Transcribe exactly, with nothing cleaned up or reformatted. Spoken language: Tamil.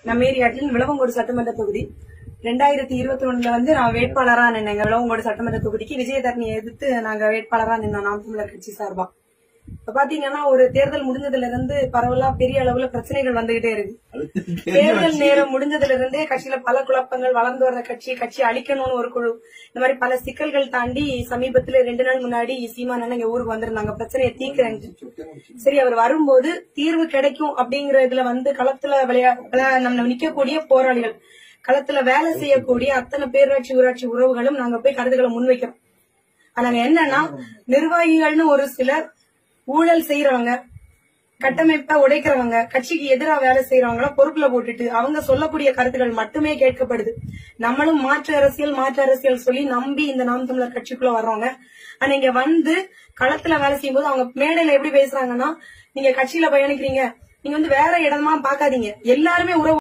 நம்ம ஏரியாட்டில் விளவங்கோடு சட்டமன்ற தொகுதி ரெண்டாயிரத்தி இருபத்தி ஒண்ணுல வந்து நான் வேட்பாளரா நின்னேங்க. விளவங்கோடு சட்டமன்ற தொகுதிக்கு விஜயதரணியை எதிர்த்து நாங்க வேட்பாளரா நின்னோம் நாம் தமிழர் கட்சி சார்பா. இப்ப பாத்தீங்கன்னா ஒரு தேர்தல் முடிஞ்சதுல இருந்து பரவலா பெரிய அளவுல பிரச்சனைகள் வந்துகிட்டே இருக்கு. தேர்தல் நேரம் முடிஞ்சதுல இருந்தே கட்சியில பல குழப்பங்கள், வளர்ந்து வர்ற கட்சி கட்சி அழிக்கணும்னு ஒரு குழு, இந்த மாதிரி பல சிக்கல்கள் தாண்டி சமீபத்துல ரெண்டு நாள் முன்னாடி சீமான் அண்ணன் எங்க ஊருக்கு வந்திருந்தாங்க பிரச்சனையை தீர்க்கிறேன். சரி, அவர் வரும்போது தீர்வு கிடைக்கும் அப்படிங்கறதுல வந்து களத்துல விளையா நம்ம நிக்கக்கூடிய போராளிகள், களத்துல வேலை செய்யக்கூடிய அத்தனை பேரூராட்சி ஊராட்சி உறவுகளும் நாங்க போய் கருத்துக்களை முன்வைக்கிறோம். ஆனா என்னன்னா நிர்வாகிகள்னு ஒரு சிலர் ஊழல் செய்யறவங்க, கட்டமைப்பா உடைக்கிறவங்க, கட்சிக்கு எதிராக வேலை செய்யறவங்கள பொறுப்புல போட்டுட்டு அவங்க சொல்லக்கூடிய கருத்துக்கள் மட்டுமே கேட்கப்படுது. நம்மளும் மாற்று அரசியல் மாற்று அரசியல் சொல்லி நம்பி இந்த நாம் தமிழர் கட்சிக்குள்ள வர்றவங்க ஆனா இங்க வந்து களத்துல வேலை செய்யும் போது அவங்க மேடையில எப்படி பேசுறாங்கன்னா, நீங்க கட்சியில பயணிக்கிறீங்க, நீங்க வந்து வேற இடமா பாக்காதீங்க, எல்லாருமே உறவு